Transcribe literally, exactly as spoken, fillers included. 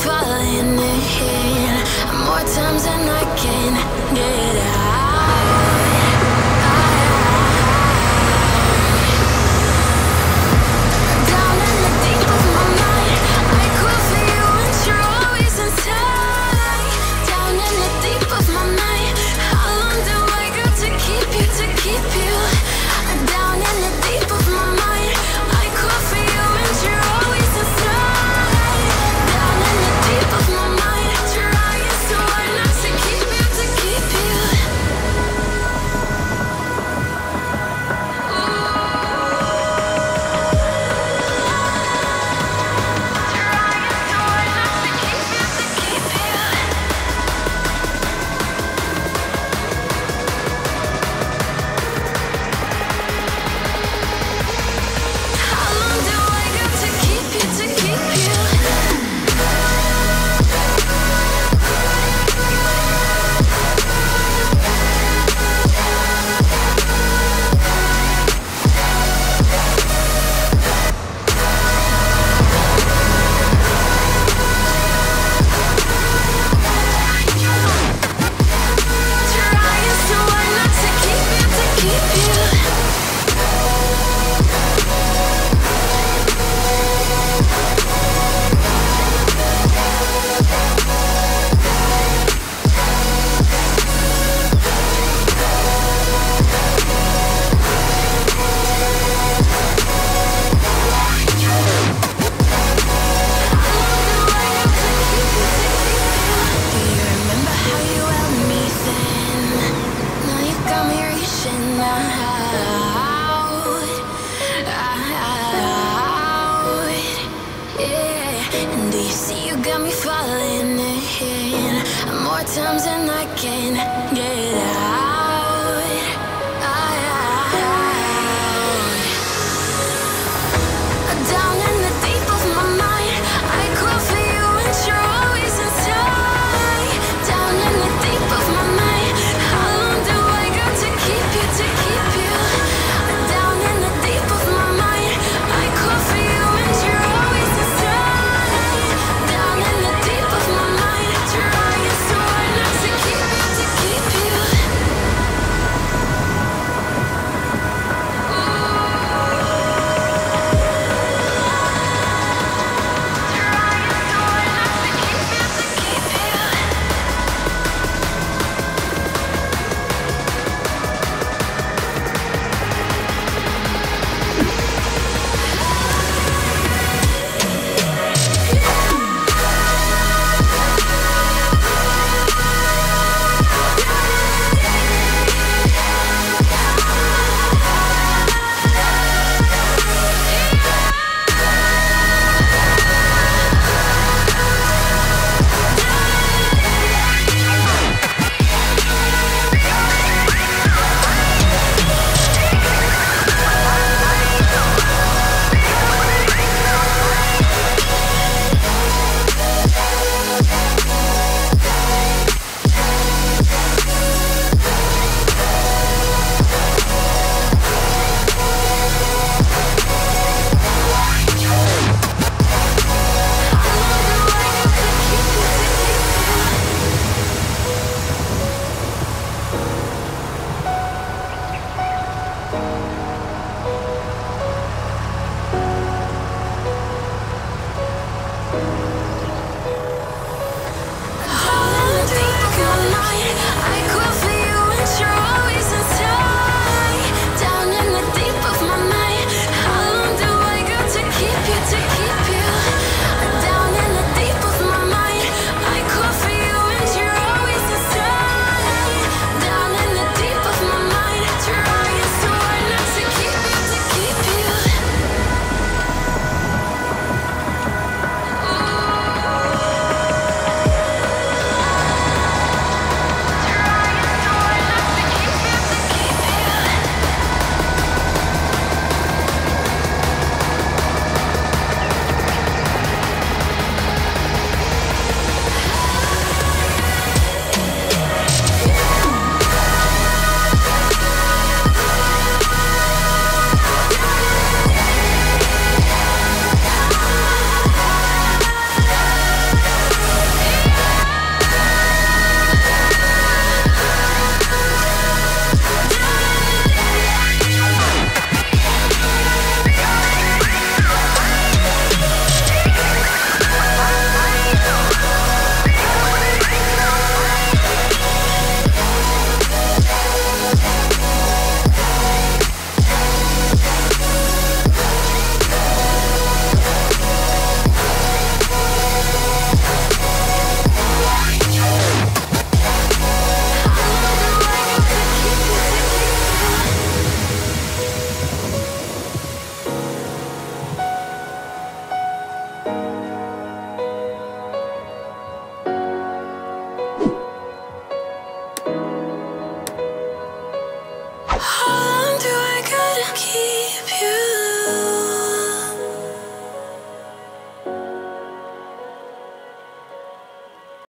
falling in more times than I can get out. Down in the deep of my mind, I call for you and you're always inside. Down in the deep of my mind, how long do I got to keep you, to keep you? Down in the deep of my mind, I call for you and you're always inside. Down in the deep of my mind, trying so hard not to keep you, to keep you. And do you see you got me falling in more times than I can